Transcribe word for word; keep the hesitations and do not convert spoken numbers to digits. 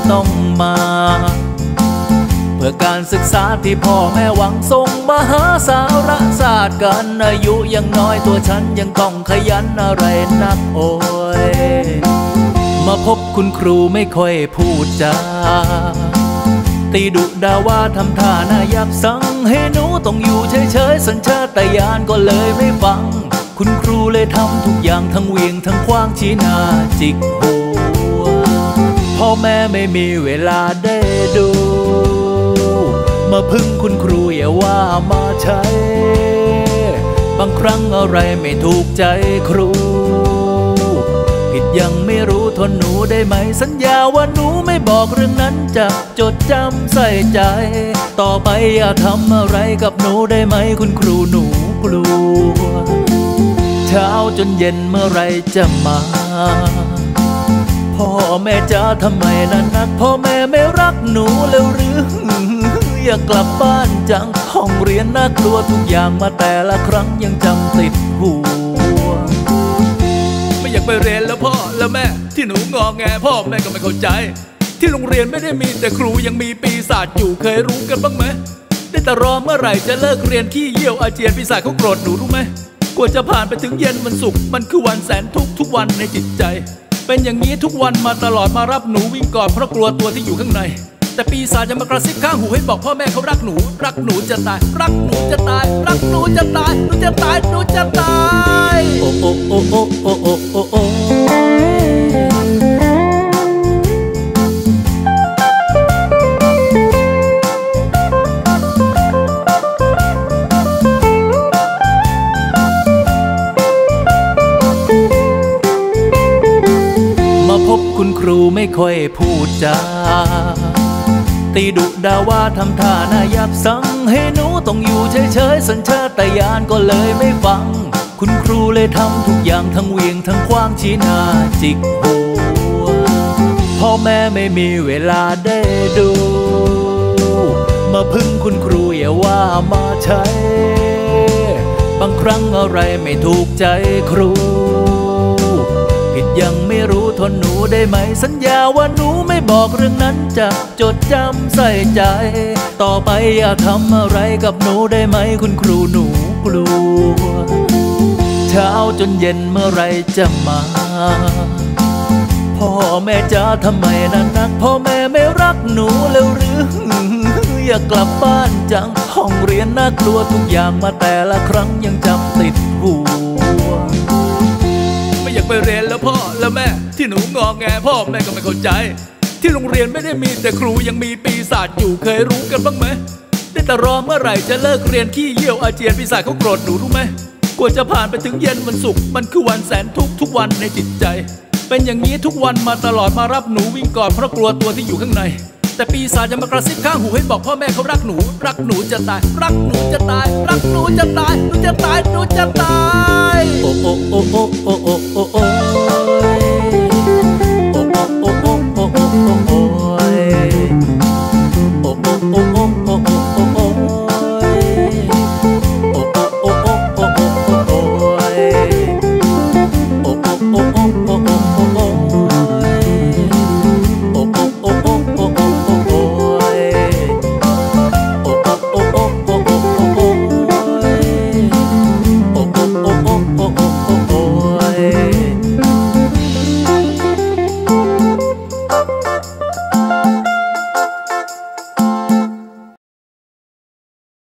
ต้องมาเพื่อการศึกษาที่พ่อแม่หวังส่งมหาสารศาสตร์กันอายุยังน้อยตัวฉันยังต้องขยันอะไรนักโอยมาพบคุณครูไม่ค่อยพูดจาตีดุด่าว่าทำท่าน่ายับสั่งให้หนูต้องอยู่เฉยๆสัญชาตญาณก็เลยไม่ฟังคุณครูเลยทำทุกอย่างทั้งเวียงทั้งคว้างชี้หน้าจิกหัวพ่อแม่ไม่มีเวลาได้ดูมาพึ่งคุณครูอย่าว่ามาใช้บางครั้งอะไรไม่ถูกใจครูผิดยังไม่รู้ทนหนูได้ไหมสัญญาว่าหนูไม่บอกเรื่องนั้นจะจดจำใส่ใจต่อไปอย่าทำอะไรกับหนูได้ไหมคุณครูหนูกลัวเช้าจนเย็นเมื่อไรจะมาพ่อแม่จ๋าทำไมนั่นนักพ่อแม่ไม่รักหนูแล้วหรืออยากกลับบ้านจังห้องเรียนน่ากลัวทุกอย่างมาแต่ละครั้งยังจำติดหัวไม่อยากไปเรียนแล้วพ่อแล้วแม่ที่หนูงอแงพ่อแม่ก็ไม่เข้าใจที่โรงเรียนไม่ได้มีแต่ครูยังมีปีศาจอยู่เคยรู้กันบ้างไหมได้แต่รอเมื่อไหร่จะเลิกเรียนขี้เยี่ยวอาเจียนปีศาจเขาโกรธหนูรู้ไหมกว่าจะผ่านไปถึงเย็นวันศุกร์มันคือวันแสนทุกข์ทุกวันในจิตใจเป็นอย่างนี้ทุกวันมาตลอดมารับหนูวิ่งกอดเพราะกลัวตัวที่อยู่ข้างในแต่ปีศาจจะมากระซิบข้างหูให้บอกพ่อแม่เขารักหนูรักหนูจะตายรักหนูจะตายรักหนูจะตายหนูจะตายหนูจะตายโอ้โอ้โอ้โอ้โอ้โอ้โอ้โอ้พบคุณครูไม่ค่อยพูดจาตีดุด่าว่าทำท่าน่ายับสั่งให้หนูต้องอยู่เฉยๆสัญชาตญาณก็เลยไม่ฟังคุณครูเลยทำทุกอย่างทั้งเวียงทั้งคว้างชี้หน้าจิกหัวพ่อแม่ไม่มีเวลาได้ดูมาพึ่งคุณครูอย่าว่ามาใช้บางครั้งอะไรไม่ถูกใจครูผิดยังไม่รู้ทนหนูได้ไหมสัญญาว่าหนูไม่บอกเรื่องนั้นจะจดจำใส่ใจต่อไปอย่าทำอะไรกับหนูได้ไหมคุณครูหนูกลัวเช้าจนเย็นเมื่อไรจะมาพ่อแม่จ๋าทำไมนั่นนักพ่อแม่ไม่รักหนูแล้วหรืออยากกลับบ้านจังห้องเรียนน่ากลัวทุกอย่างมาแต่ละครั้งยังจำติดหัวไม่อยากไปเรียนแล้วพ่อแล้วแม่ที่หนูงอแงพ่อแม่ก็ไม่เข้าใจที่โรงเรียนไม่ได้มีแต่ครูยังมีปีศาจอยู่เคยรู้กันบ้างไหมได้แต่รอเมื่อไหร่จะเลิกเรียนขี้เยี่ยวอาเจียนปีศาจเขาโกรธหนูรู้ไหมกว่าจะผ่านไปถึงเย็นวันศุกร์มันคือวันแสนทุกข์ทุกวันในจิตใจเป็นอย่างนี้ทุกวันมาตลอดมารับหนูวิ่งกอดเพราะกลัวตัวที่อยู่ข้างในแต่ปีศาจจะมากระซิบข้างหูให้บอกพ่อแม่เขารักหนูรักหนูจะตายรักหนูจะตายรักหนูจะตายหนูจะตายหนูจะตายโอ้โอ้โอ้โอ้โอ้โอ้โอ้